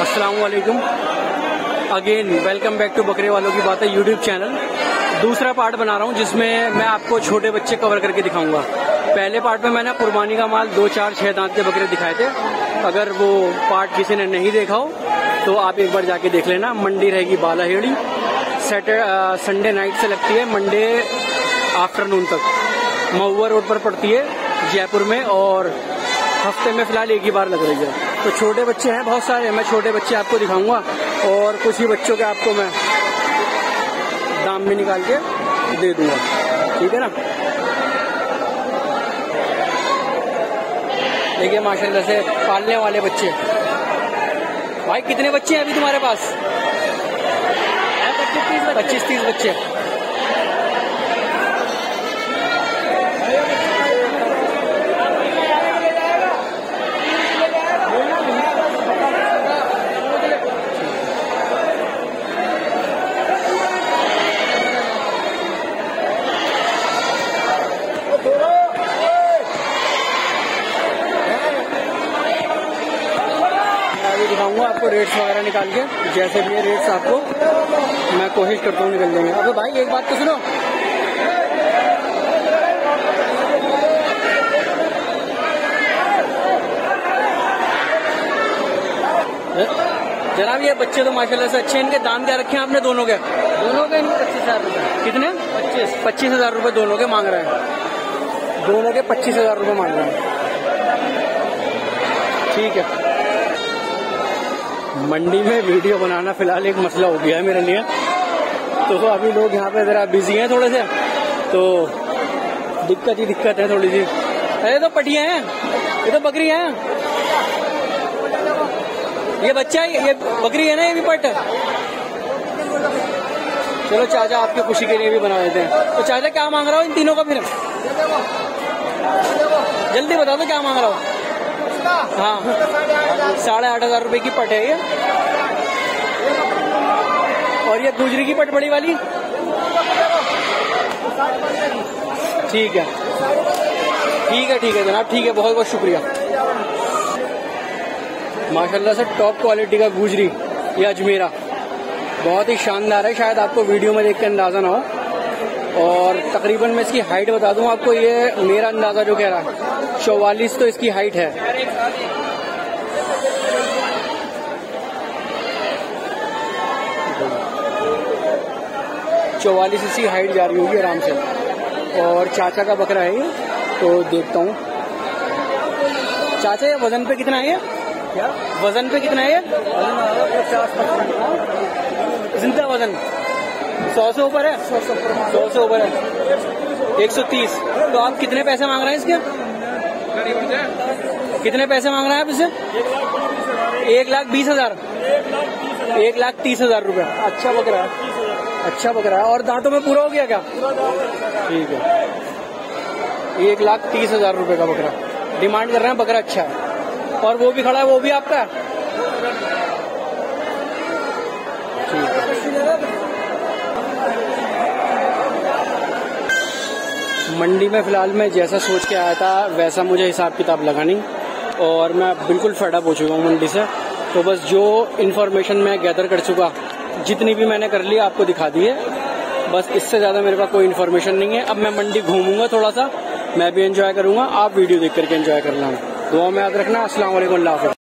अस्सलाम वालेकुम again, welcome back to बकरे वालों की बातें यूट्यूब चैनल। दूसरा पार्ट बना रहा हूँ जिसमें मैं आपको छोटे बच्चे कवर करके दिखाऊंगा। पहले पार्ट में मैंने कुर्बानी का माल 2, 4, 6 दांत के बकरे दिखाए थे। अगर वो पार्ट किसी ने नहीं देखा हो तो आप एक बार जाके देख लेना। मंडी रहेगी बालाहेड़ी, संडे नाइट से लगती है मंडे आफ्टरनून तक। महुआ रोड पर पड़ती है जयपुर में, और हफ्ते में फिलहाल एक ही बार लग रही है। तो छोटे बच्चे हैं बहुत सारे, मैं छोटे बच्चे आपको दिखाऊंगा और कुछ ही बच्चों के आपको मैं दाम भी निकाल के दे दूंगा, ठीक है ना। देखिए माशाल्लाह से पालने वाले बच्चे। भाई कितने बच्चे हैं अभी तुम्हारे पास? 25-30 बच्चे। दिखाऊंगा आपको रेट्स वगैरह निकाल के, जैसे भी रेट्स आपको मैं कोशिश करता हूँ निकल देंगे। अबे भाई एक बात तो सुनो, जनाब ये बच्चे तो माशाल्लाह से अच्छे। इनके दाम क्या रखे हैं आपने दोनों के? दोनों के 25,000 रुपये। कितने? 25,000 रुपये दोनों के मांग रहे हैं। दोनों के 25,000 रुपये मांग रहे हैं, ठीक है। मंडी में वीडियो बनाना फिलहाल एक मसला हो गया है मेरे लिए, तो अभी लोग यहाँ पे जरा बिजी हैं थोड़े से, तो दिक्कत है थोड़ी सी। अरे तो पटिया हैं, ये तो बकरी हैं। ये बच्चा है, ये बकरी है ना, ये भी पट। चलो चाचा आपकी खुशी के लिए भी बना देते हैं। तो चाचा क्या मांग रहा हो इन तीनों का? फिर जल्दी बता दो क्या मांग रहा हो। हाँ 8,500 रुपए की पट है ये। और ये गुजरी की पट बड़ी वाली, ठीक है जनाब, ठीक है, बहुत बहुत शुक्रिया। माशाल्लाह से टॉप क्वालिटी का गुजरी, ये अजमेरा बहुत ही शानदार है। शायद आपको वीडियो में देख के अंदाजा ना हो। और तकरीबन मैं इसकी हाइट बता दूं आपको, ये मेरा अंदाजा जो कह रहा है 44 तो इसकी हाइट है। चौवालीस इसकी हाइट जा रही होगी आराम से। और चाचा का बकरा है ये, तो देखता हूँ। चाचा ये वजन पे कितना है ये? क्या वजन पे कितना है ये? 50 जिंदा वजन 100 से ऊपर है। 100 से ऊपर है। 130। तो आप कितने पैसे मांग रहे हैं इसके? कितने पैसे मांग रहे हैं आप इसे? 1,20,000। 1,30,000 रुपए। अच्छा बकरा है। और दांतों में पूरा हो गया क्या? ठीक है। 1,30,000 रुपए का बकरा डिमांड कर रहे हैं। बकरा अच्छा है। और वो भी खड़ा है, वो भी आपका है? ठीक है। मंडी में फिलहाल मैं जैसा सोच के आया था वैसा मुझे हिसाब किताब लगा नहीं, और मैं बिल्कुल फेड अप हो चुका हूँ मंडी से। तो बस जो इन्फॉर्मेशन मैं गैदर कर चुका, जितनी भी मैंने कर ली आपको दिखा दी है। बस इससे ज़्यादा मेरे पास कोई इन्फॉर्मेशन नहीं है। अब मैं मंडी घूमूंगा थोड़ा सा, मैं भी एंजॉय करूंगा, आप वीडियो देख करके एंजॉय करना। दुआ में याद रखना। अस्सलाम वालेकुम, अल्लाह हाफ़िज़।